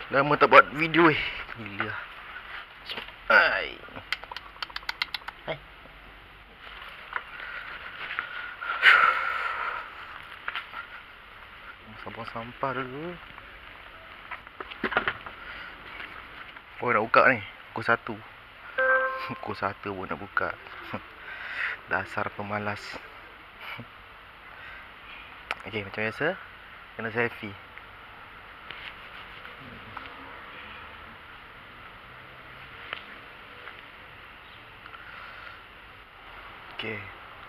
Lama tak buat video Gila. Hai. Hai. Buang sampah dulu. Oh, nak buka ni. Pukul 1. Pukul 1 pun nak buka. Dasar pemalas. Okay, macam biasa. Kena selfie. Okay.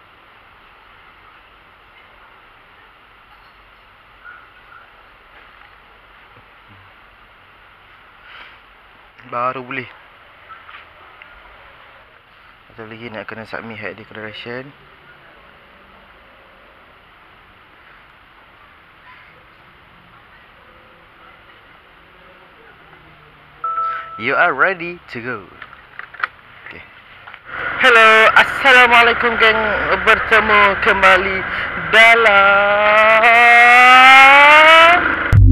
Baru boleh. Satu lagi nak kena submit head declaration. You are ready to go. Okay. Hello, assalamualaikum geng. Bertemu kembali dalam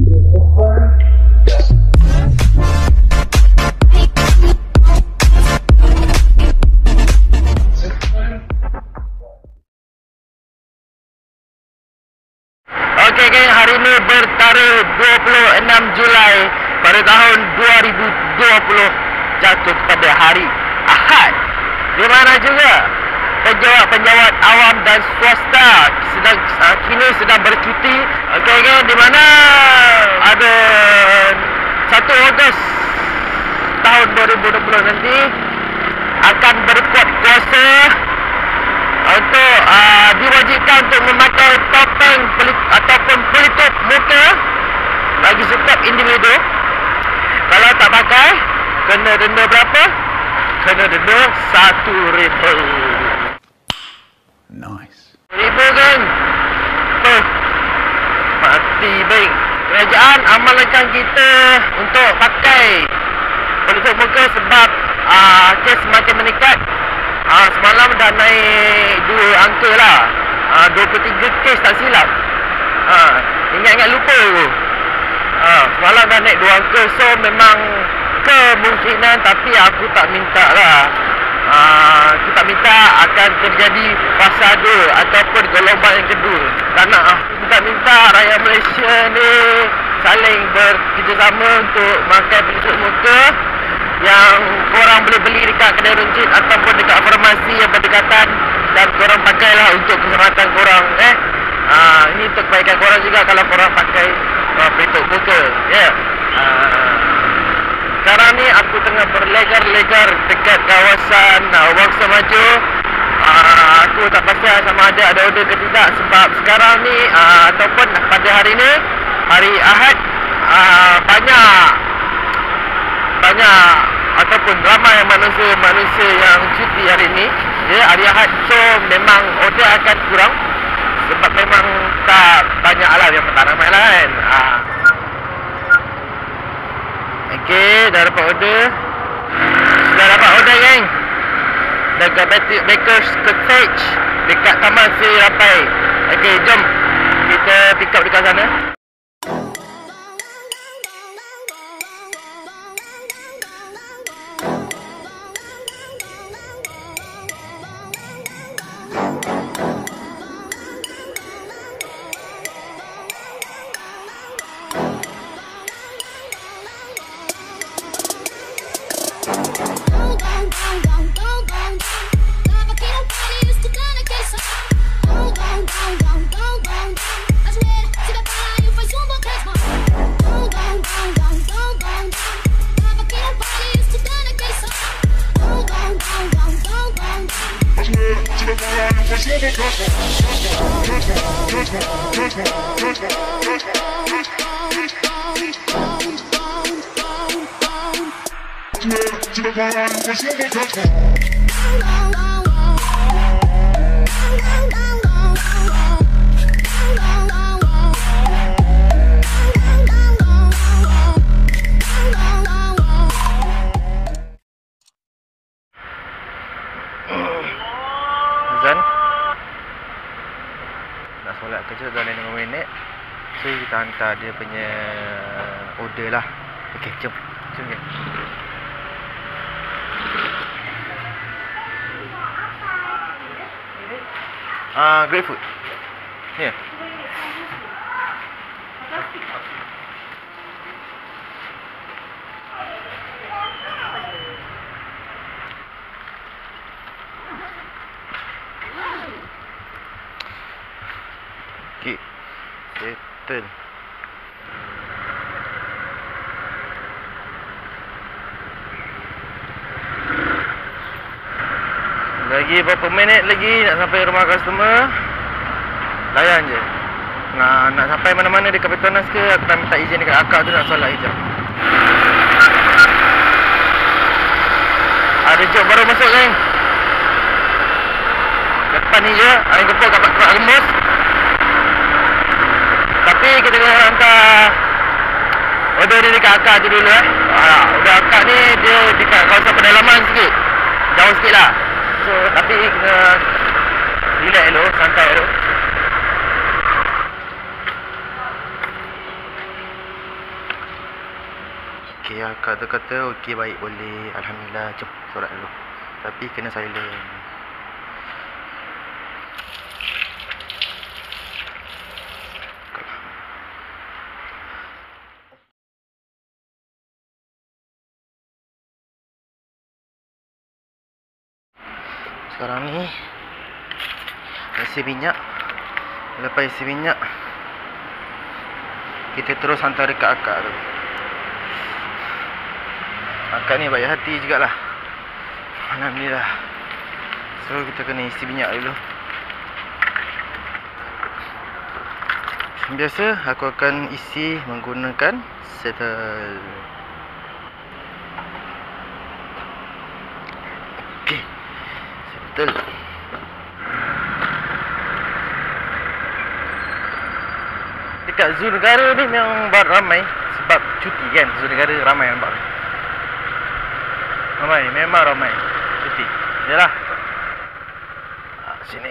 Okey geng, hari ini bertarikh 26 Julai pada tahun 2020, jatuh kepada hari Ahad, di mana juga penjawat awam dan swasta kini sedang bercuti. Okey geng, di mana ada 1 Ogos tahun 2020 nanti akan berkuat kuasa untuk diwajibkan untuk memakai topeng ataupun pelitup muka bagi setiap individu. Kalau tak pakai, kena denda berapa? Kena denda RM1,000. Nice. RM1,000 kan? Mati bang. Kerajaan amalkan kita untuk pakai pelitup muka sebab kes semakin meningkat. Semalam dah naik 2 angka lah, 23 kes tak silap. Ingat-ingat lupa aku. Semalam dah naik 2 angka. So memang kemungkinan, tapi aku tak minta lah. Aku tak minta akan terjadi fasa 2 ataupun gelombang yang kedua. Tak nak. Aku tak minta rakyat Malaysia ni saling bekerjasama untuk makan pelitup muka yang korang boleh beli dekat kedai runcit ataupun dekat farmasi yang berdekatan, dan korang pakailah untuk keselamatan korang. Ini untuk kebaikan korang juga kalau korang pakai pelitup muka. Sekarang ni aku tengah berlegar-legar dekat kawasan Wangsa Maju. Aku tak pasti sama ada order ke tidak, sebab sekarang ni ataupun pada hari ni, hari Ahad, banyak ataupun ramai manusia yang cuti hari ini, hari Ahad. So memang order akan kurang sebab memang tak banyak lah, yang tak ramai lah kan. Okey, dah dapat order. Sudah dapat order geng, dekat Baker's Cottage dekat Taman Seri Rampai. Okey, jom kita pick up dekat sana. Azan. Nak solat kerja dalam 5 minit. So kita hantar dia punya order lah. Okey, jom. Jom ya. Grapefruit. Ya. Okey. Settle. Lagi berapa minit lagi nak sampai rumah customer? Layan je. Nak sampai mana-mana dekat Petronas ke, aku nak minta izin dekat akak tu nak solat hijab. Ada job baru masuk kan? Depan ni je, angin gepuk kat Pak Gembus. Tapi kita kena hantar order dia dekat akak tu dulu order akak ni dia dekat kawasan pedalaman sikit. Jauh sikit lah. So, tapi kena relax dulu, santai dulu. Okey, akak tu kata okey, baik, boleh. Alhamdulillah, jom solat dulu. Tapi kena silent. Sekarang ni isi minyak. Lepas isi minyak, kita terus hantar dekat akak tu. Akak ni baik hati jugalah. Alhamdulillah. So kita kena isi minyak dulu. Biasa aku akan isi menggunakan settle. Okey. Settle. Dekat Zoo Negara ni memang ramai sebab cuti kan. Zoo Negara ramai nampak. Ramai, memang ramai cuti. Yalah. Sini.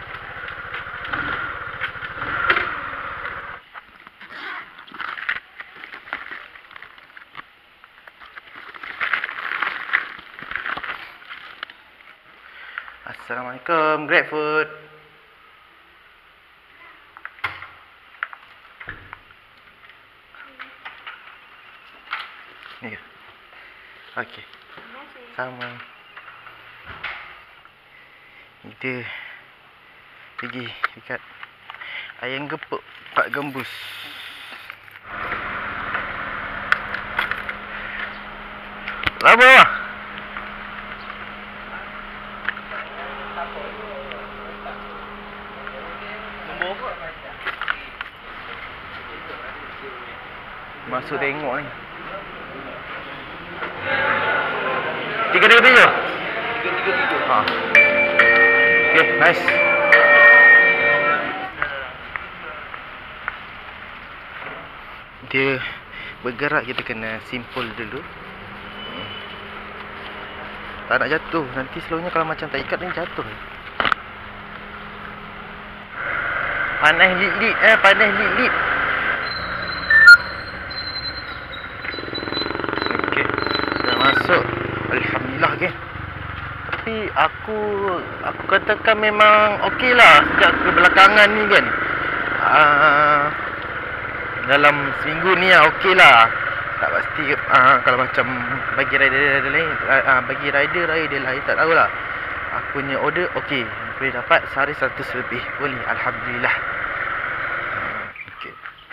Assalamualaikum, GrabFood. Ni ke? Okey. Sama. Kita pergi dekat ayam gepuk Pak Gembus. Lama. Masuk tengok ni. 3-3-3. Ha. Okay, nice. Dia bergerak, kita kena simpul dulu. Tak nak jatuh. Nanti slownya kalau macam tak ikat ni jatuh. Panas lit-lit panas lit-lit. Okey, dah masuk. Alhamdulillah kan. Tapi aku katakan memang okey lah sejak kebelakangan ni kan. Dalam seminggu ni okey lah. Tak pasti kalau macam bagi rider lain, bagi rider lain tak tahulah. Aku punya order okey, boleh dapat sehari 100 lebih. Boleh, alhamdulillah. Okey.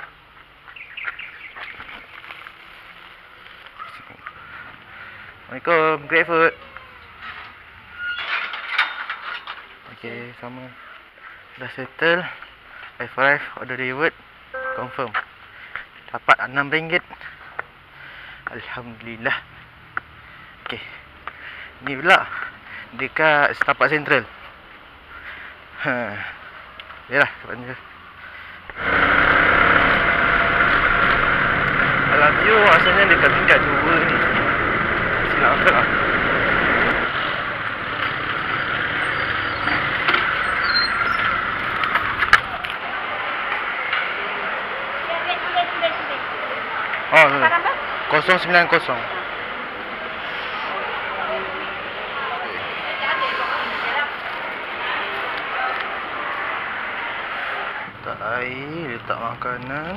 Assalamualaikum, GrabFood. Okey, sama. Dah settle. Arrive, order delivered. Confirm. Dapat RM6. Alhamdulillah. Okey. Ni pula dekat Setapak Central. Yalah, kat mana. I love you asalnya dekat tingkat 2 ni. Silap aku lah. Oh, 090. Letak air, letak makanan.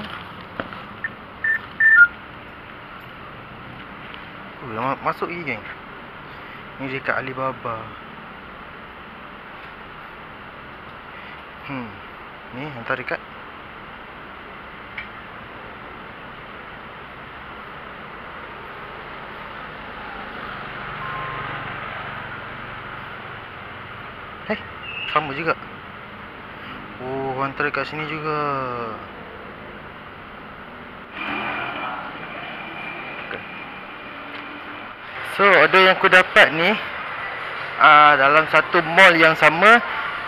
Masuk lagi geng. Ni dekat Alibaba. Ni hantar dekat. Sama juga. Oh, hantar dekat sini juga. So, order yang aku dapat ni dalam satu mall yang sama.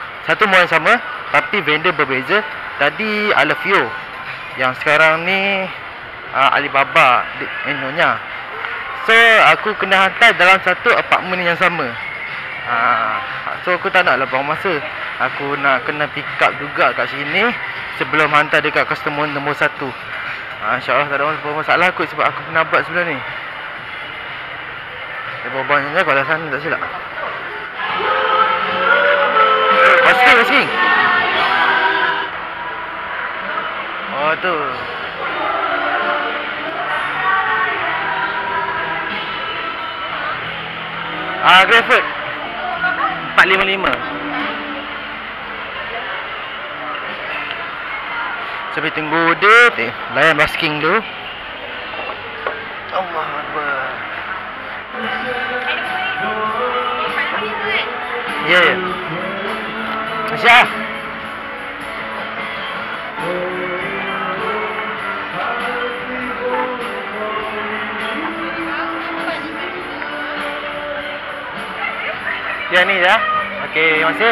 Tapi vendor berbeza. Tadi Alfio, yang sekarang ni Alibaba Nyonya. So, aku kena hantar dalam satu apartment yang sama. So, aku tak nak lah buang masa. Aku nak kena pick up juga kat sini sebelum hantar dekat customer nombor 1. InsyaAllah tak ada masalah kot sebab aku pernah buat sebelum ni. Bawah-bawahnya kalau sana tak silap. Basking. Oh tu. Greyford 455. Sampai tunggu dia layan basking dulu. Allah Akbar. Ya. Masya. Ya ni dah. Okey, terima kasih.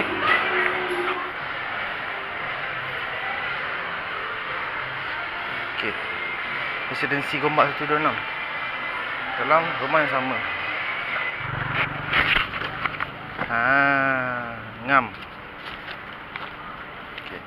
Okey. Residensi Gombak 126. Dalam rumah yang sama. Ngam. Okey.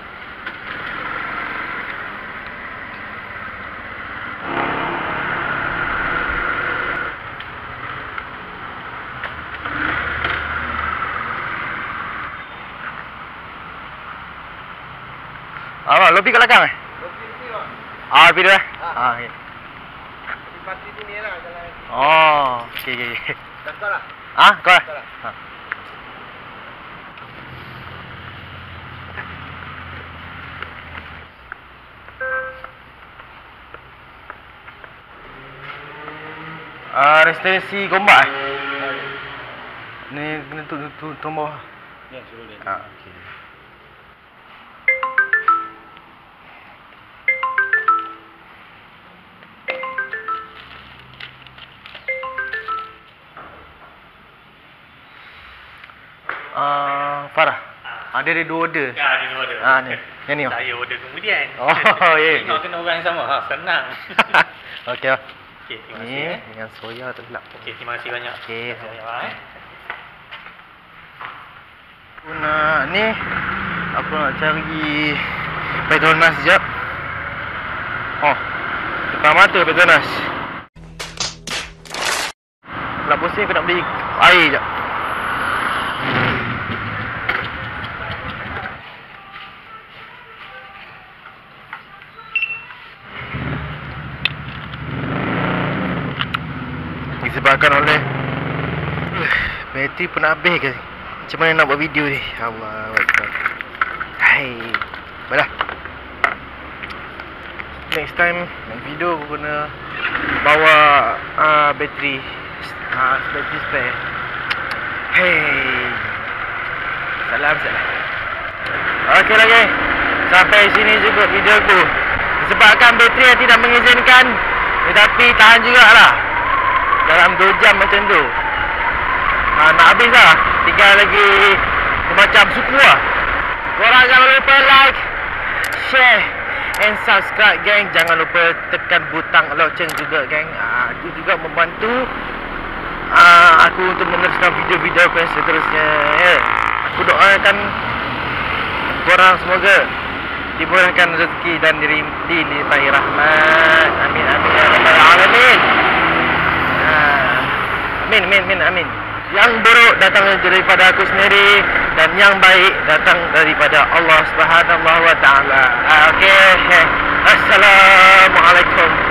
Lobi kat belakang eh? Lobi sini bang. Lobi dia. Okey. Di parti sini lah jalan. Oh, okey. Dah kau lah. Kau lah? Residensi Gombak ni kena turun bawah. Ya, suruh dia. Okey. Farah. Dia ada 2 order. Ya, ada 2 order. Ni. Yang ni. Saya order kemudian. Oh, ya. Tengok kena orang yang sama. Senang. Okey. Okey, terima Ni kasih. dengan soya tak silap. Okey, terima kasih banyak. Okey. Terima kasih banyak. Aku nak cari Petronas sekejap. Depan mata Petronas. Nak pusing aku nak beli air sekejap. Disebabkan oleh bateri pun nak habis ke. Macam mana nak buat video ni? Allah Akbar. Hai. Baiklah. Next time video aku kena bawa bateri spare. Hey. Salam. Okey lah geng. Sampai sini juga video aku. Disebabkan bateri yang tidak mengizinkan, tetapi tahan jugalah dalam 2 jam macam tu. Nak habis lah. Tinggal lagi macam suku lah. Korang jangan lupa like, share and subscribe geng. Jangan lupa tekan butang lonceng juga geng. Itu juga membantu aku untuk meneruskan video-video aku yang seterusnya. Aku doakan korang semoga dimurahkan rezeki dan dilimpahi rahmat. Amin amin ya rabbal alamin. Amin amin amin amin. Yang buruk datang daripada aku sendiri dan yang baik datang daripada Allah Subhanahu wa taala. Okey. Assalamualaikum